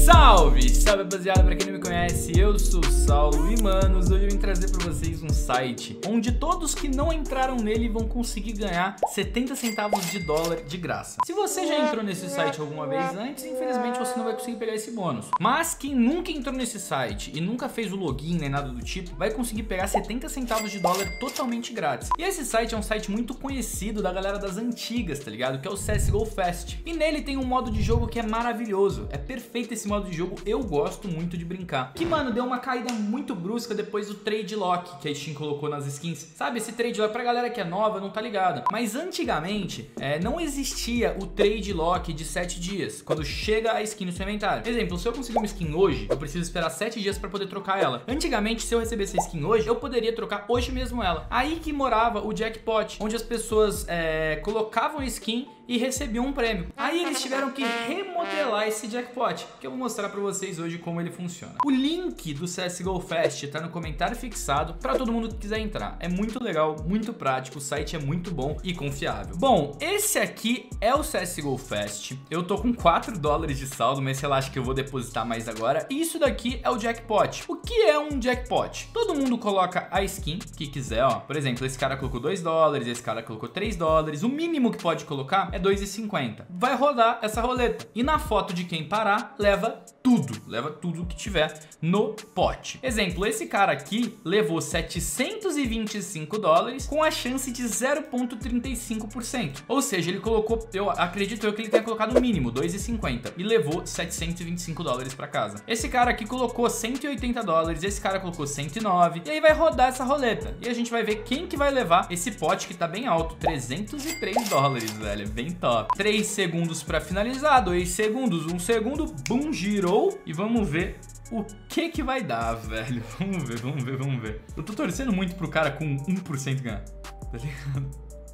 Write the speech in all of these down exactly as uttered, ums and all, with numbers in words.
Salve! Salve, rapaziada! Pra quem não me conhece, eu sou o Saulo e, manos, hoje eu vim trazer pra vocês um site onde todos que não entraram nele vão conseguir ganhar setenta centavos de dólar de graça. Se você já entrou nesse site alguma vez antes, infelizmente você não vai conseguir pegar esse bônus. Mas quem nunca entrou nesse site e nunca fez o login nem nada do tipo, vai conseguir pegar setenta centavos de dólar totalmente grátis. E esse site é um site muito conhecido da galera das antigas, tá ligado? Que é o C S G O Fast. E nele tem um modo de jogo que é maravilhoso. É perfeito esse modo de jogo, eu gosto muito de brincar. Que, mano, deu uma caída muito brusca depois do Trade Lock que a Steam colocou nas skins. Sabe, esse Trade Lock pra galera que é nova não tá ligada. Mas antigamente, é, não existia o Trade Lock de sete dias, quando chega a skin no seu inventário. Exemplo, se eu conseguir uma skin hoje, eu preciso esperar sete dias pra poder trocar ela. Antigamente, se eu recebesse a skin hoje, eu poderia trocar hoje mesmo ela. Aí que morava o jackpot, onde as pessoas é, colocavam a skin e recebiam um prêmio. Aí eles tiveram que remodelar esse jackpot, que eu vou mostrar pra vocês hoje como ele funciona. O link do C S G O Fast tá no comentário fixado pra todo mundo que quiser entrar. É muito legal, muito prático, o site é muito bom e confiável. Bom, esse aqui é o C S G O Fast. Eu tô com quatro dólares de saldo, mas relaxa que eu vou depositar mais agora. E isso daqui é o jackpot. O que é um jackpot? Todo mundo coloca a skin que quiser, ó. Por exemplo, esse cara colocou dois dólares, esse cara colocou três dólares. O mínimo que pode colocar é dois e cinquenta. Vai rodar essa roleta. E na foto de quem parar, leva tudo. Leva tudo que tiver no pote. Exemplo, esse cara aqui levou setecentos e vinte e cinco dólares com a chance de zero vírgula trinta e cinco por cento. Ou seja, ele colocou, eu acredito eu que ele tenha colocado o mínimo, dois e cinquenta. E levou setecentos e vinte e cinco dólares pra casa. Esse cara aqui colocou cento e oitenta dólares, esse cara colocou cento e nove. E aí vai rodar essa roleta. E a gente vai ver quem que vai levar esse pote que tá bem alto. trezentos e três dólares, velho. Bem top. três segundos pra finalizar, dois segundos, um segundo. Bum, girou. E vamos ver o que que vai dar, velho. Vamos ver, vamos ver, vamos ver. Eu tô torcendo muito pro cara com um por cento ganhar. Tá ligado?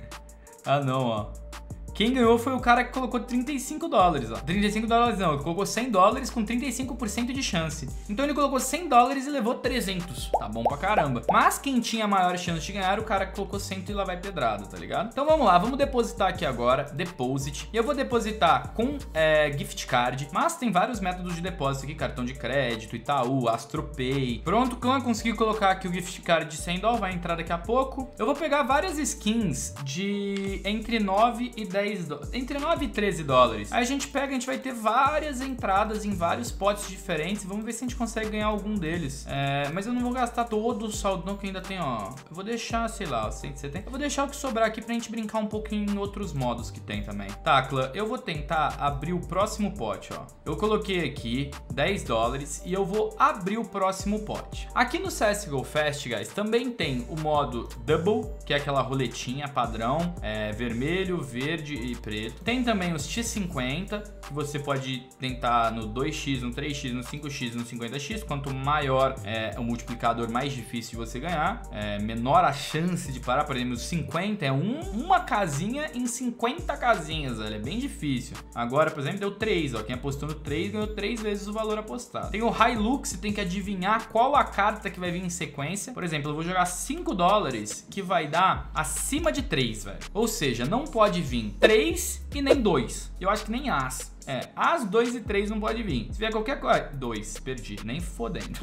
Ah, não, ó. Quem ganhou foi o cara que colocou trinta e cinco dólares, ó. trinta e cinco dólares não, ele colocou cem dólares com trinta e cinco por cento de chance. Então ele colocou cem dólares e levou trezentos. Tá bom pra caramba. Mas quem tinha maior chance de ganhar, o cara que colocou cem e lá vai pedrada, tá ligado? Então vamos lá, vamos depositar aqui agora, Deposit. E eu vou depositar com é, gift card, mas tem vários métodos de depósito aqui, cartão de crédito, Itaú, AstroPay. Pronto, quando eu conseguir colocar aqui o gift card de cem dólares, vai entrar daqui a pouco. Eu vou pegar várias skins de entre nove e dez dólares, entre nove e treze dólares. Aí a gente pega, a gente vai ter várias entradas em vários potes diferentes. Vamos ver se a gente consegue ganhar algum deles. É, mas eu não vou gastar todo o saldo não, que ainda tem, ó. Eu vou deixar, sei lá, cento e setenta. Eu vou deixar o que sobrar aqui pra gente brincar um pouquinho em outros modos que tem também. Tá, clã, eu vou tentar abrir o próximo pote, ó. Eu coloquei aqui dez dólares e eu vou abrir o próximo pote. Aqui no C S G O Fast, guys, também tem o modo Double, que é aquela roletinha padrão, é, vermelho, verde e preto. Tem também os X cinquenta, que você pode tentar no dois x, no três x, no cinco x, no cinquenta x. Quanto maior é o multiplicador, mais difícil de você ganhar. É, menor a chance de parar. Por exemplo, os cinquenta é um, uma casinha em cinquenta casinhas, velho. É bem difícil. Agora, por exemplo, deu três, ó. Quem apostou no três ganhou três vezes o valor apostado. Tem o Hilux, você tem que adivinhar qual a carta que vai vir em sequência. Por exemplo, eu vou jogar cinco dólares, que vai dar acima de três, velho. Ou seja, não pode vir três e nem dois. Eu acho que nem as. É, as dois e três não pode vir. Se vier qualquer coisa... dois, perdi. Nem fodendo.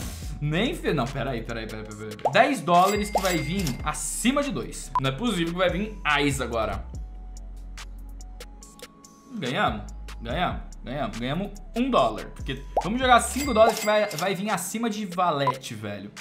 Nem fe... Não, peraí, peraí, peraí, peraí. dez dólares que vai vir acima de dois. Não é possível que vai vir AIS agora. Ganhamos? Ganhamos. Ganhamos. Ganhamos um dólar. Porque vamos jogar cinco dólares que vai, vai vir acima de valete, velho.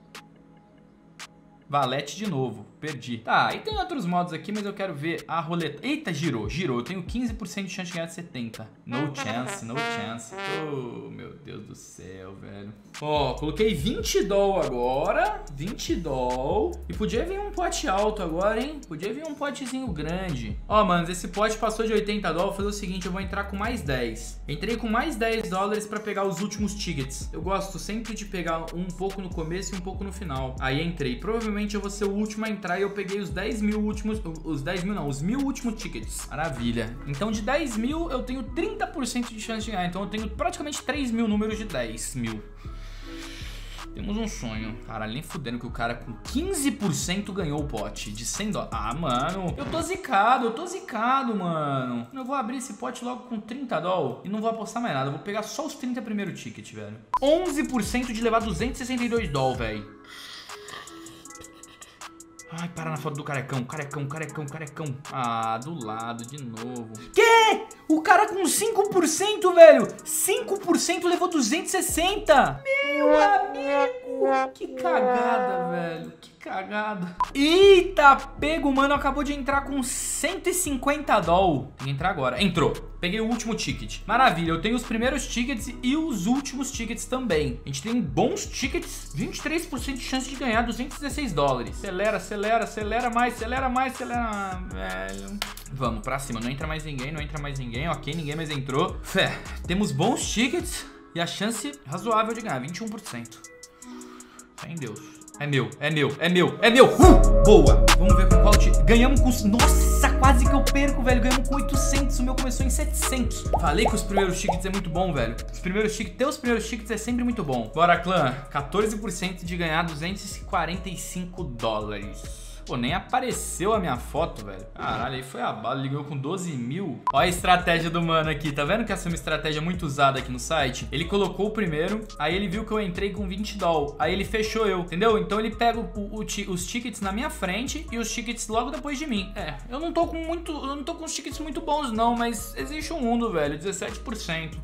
Valete de novo, perdi. Tá, e tem outros modos aqui, mas eu quero ver a roleta. Eita, girou, girou. Eu tenho quinze por cento de chance de ganhar setenta. No chance, no chance. Oh, meu Deus do céu, velho. Ó, coloquei vinte dólares agora. vinte dólares. E podia vir um pote alto agora, hein? Podia vir um potezinho grande. Ó, manos, esse pote passou de oitenta dólares. Vou fazer o seguinte, eu vou entrar com mais dez. Entrei com mais dez dólares pra pegar os últimos tickets. Eu gosto sempre de pegar um pouco no começo e um pouco no final. Aí entrei. Provavelmente eu vou ser o último a entrar e eu peguei os dez mil últimos, os dez mil não, os mil últimos tickets. Maravilha. Então de dez mil eu tenho trinta por cento de chance de ganhar, então eu tenho praticamente três mil números de dez mil. Temos um sonho. Caralho, nem fudendo que o cara com quinze por cento ganhou o pote de cem dólares. Ah, mano, eu tô zicado, eu tô zicado, mano. Eu vou abrir esse pote logo com trinta dólares e não vou apostar mais nada. Eu vou pegar só os trinta primeiro ticket, velho. onze por cento de levar duzentos e sessenta e dois dólares, velho. Ai, para na foto do carecão, carecão, carecão, carecão. Ah, do lado, de novo. Que? O cara com cinco por cento, velho. cinco por cento levou duzentos e sessenta. Meu amigo. Que cagada, velho. Que cagada. Eita, pego, mano. Acabou de entrar com cento e cinquenta dólares. Tem que entrar agora. Entrou. Peguei o último ticket. Maravilha, eu tenho os primeiros tickets e os últimos tickets também. A gente tem bons tickets. vinte e três por cento de chance de ganhar duzentos e dezesseis dólares. Acelera, acelera, acelera mais, acelera mais, acelera... Ah, velho. Vamos pra cima. Não entra mais ninguém, não entra mais ninguém. Ok, ninguém mais entrou. Fé, temos bons tickets e a chance razoável de ganhar. vinte e um por cento. Fé em Deus. É meu, é meu, é meu, é meu. Uh, boa. Vamos ver com qual ticket. Ganhamos com... Nossa, quase que eu perco, velho. Ganhamos com oitocentos. O meu começou em setecentos. Falei que os primeiros tickets é muito bom, velho. Os primeiros tickets, ter os primeiros tickets é sempre muito bom. Bora, clã. quatorze por cento de ganhar duzentos e quarenta e cinco dólares. Pô, nem apareceu a minha foto, velho. Caralho, aí foi a bala, ligou com doze mil. Olha a estratégia do mano aqui, tá vendo que essa é uma estratégia muito usada aqui no site? Ele colocou o primeiro, aí ele viu que eu entrei com vinte dólares, aí ele fechou eu, entendeu? Então ele pega o, o, os tickets na minha frente e os tickets logo depois de mim. É, eu não tô com muito, eu não tô com os tickets muito bons não, mas existe um mundo, velho, dezessete por cento.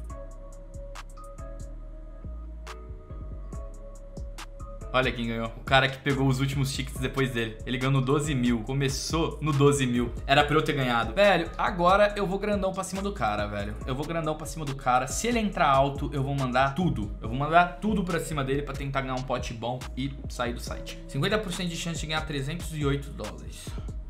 Olha quem ganhou. O cara que pegou os últimos tickets depois dele. Ele ganhou no doze mil. Começou no doze mil. Era pra eu ter ganhado. Velho, agora eu vou grandão pra cima do cara, velho. Eu vou grandão pra cima do cara. Se ele entrar alto, eu vou mandar tudo. Eu vou mandar tudo pra cima dele pra tentar ganhar um pote bom e sair do site. cinquenta por cento de chance de ganhar trezentos e oito dólares.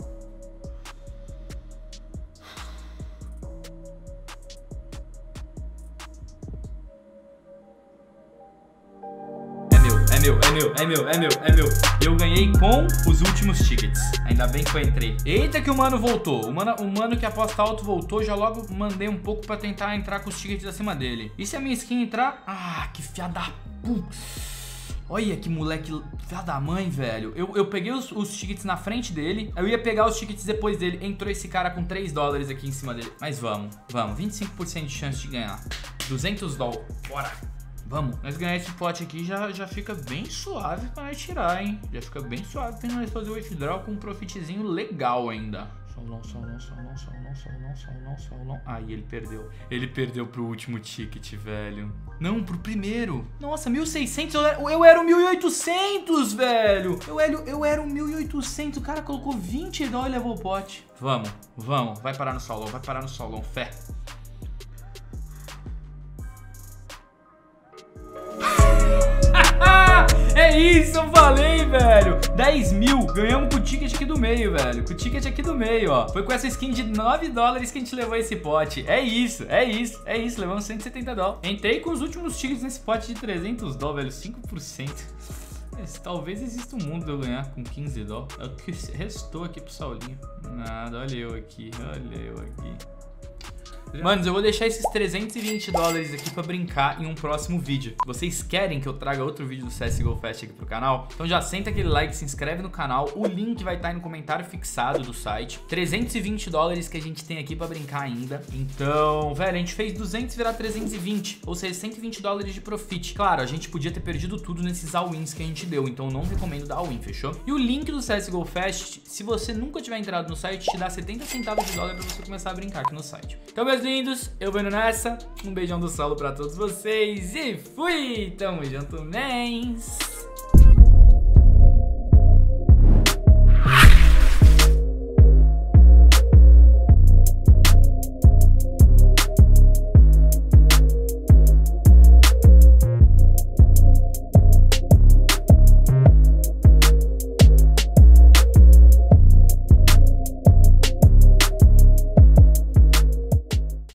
É meu, é meu, é meu, é meu, é meu. Eu ganhei com os últimos tickets. Ainda bem que eu entrei. Eita que o mano voltou. O mano, o mano que aposta alto voltou. Já logo mandei um pouco pra tentar entrar com os tickets acima dele. E se a minha skin entrar? Ah, que fia da puta. Olha que moleque fia da mãe, velho. Eu, eu peguei os, os tickets na frente dele. Eu ia pegar os tickets depois dele. Entrou esse cara com três dólares aqui em cima dele. Mas vamos, vamos. vinte e cinco por cento de chance de ganhar. duzentos dólares. Bora. Vamos, nós ganhar esse pote aqui já, já fica bem suave pra nós tirar, hein? Já fica bem suave pra nós fazer o withdraw com um profitzinho legal ainda. Solão, solão, solão, solão, solão, solão, solão. Aí ele perdeu. Ele perdeu pro último ticket, velho. Não, pro primeiro. Nossa, mil e seiscentos. Eu era, eu era o mil e oitocentos, velho. Eu era, eu era o mil e oitocentos. O cara colocou vinte dólares e levou o pote. Vamos, vamos. Vai parar no solão, vai parar no solão. Fé. É isso, eu falei, velho. dez mil. Ganhamos com o ticket aqui do meio, velho. Com o ticket aqui do meio, ó. Foi com essa skin de nove dólares que a gente levou esse pote. É isso, é isso, é isso. Levamos cento e setenta dólares. Entrei com os últimos tickets nesse pote de trezentos dólares, velho. cinco por cento. Esse, talvez exista um mundo de eu ganhar com quinze dólares. É o que restou aqui pro Saulinho. Nada, olha eu aqui, olha eu aqui. Manos, eu vou deixar esses trezentos e vinte dólares aqui pra brincar em um próximo vídeo. Vocês querem que eu traga outro vídeo do C S G O Fest aqui pro canal? Então já senta aquele like, se inscreve no canal. O link vai estar aí no comentário fixado do site. trezentos e vinte dólares que a gente tem aqui pra brincar ainda. Então, velho, a gente fez duzentos virar trezentos e vinte. Ou seja, cento e vinte dólares de profit. Claro, a gente podia ter perdido tudo nesses all-wins que a gente deu. Então eu não recomendo dar all-win, fechou? E o link do C S G O Fest, se você nunca tiver entrado no site, te dá setenta centavos de dólar pra você começar a brincar aqui no site. Então, meus lindos, eu vou indo nessa. Um beijão do Saulo pra todos vocês e fui! Tamo junto, mens!